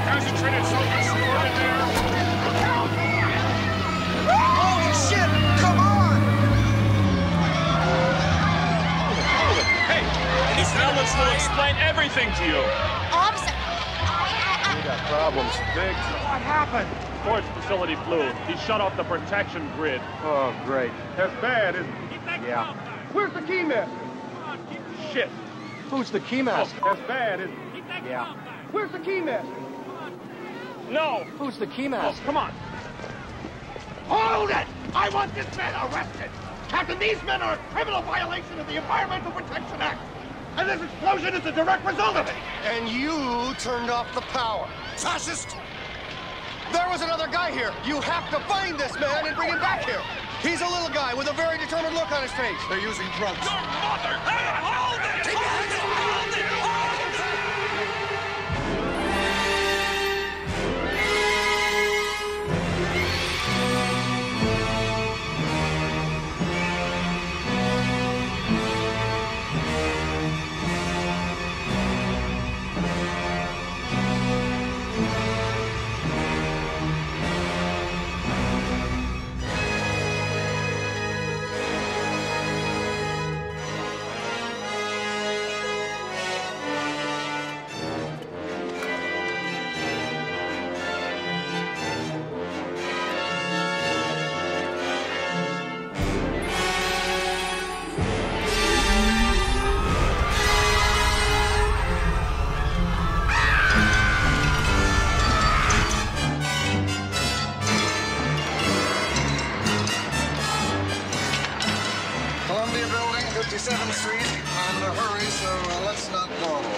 Concentrated sulfur stored in there. Holy shit! Come on! Hey, these elements will explain everything to you. Officer! We got problems. Big. What happened? Storage facility blew. He shut off the protection grid. Oh, great. That's bad, isn't it? Yeah. Where's the key master? Shit. Who's the keymaster? That's bad, isn't it? Yeah. Where's the key master? No. Who's the Oh, keymaster? come on. Hold it! I want this man arrested! Captain, these men are a criminal violation of the Environmental Protection Act! And this explosion is a direct result of it! And you turned off the power. Fascist! There was another guy here. You have to find this man and bring him back here. He's a little guy with a very determined look on his face. They're using drugs. Your mother! Hey, hold it! Hold it! Hold it! Hold it! Columbia Building, 57th Street. I'm in a hurry, so let's not dawdle.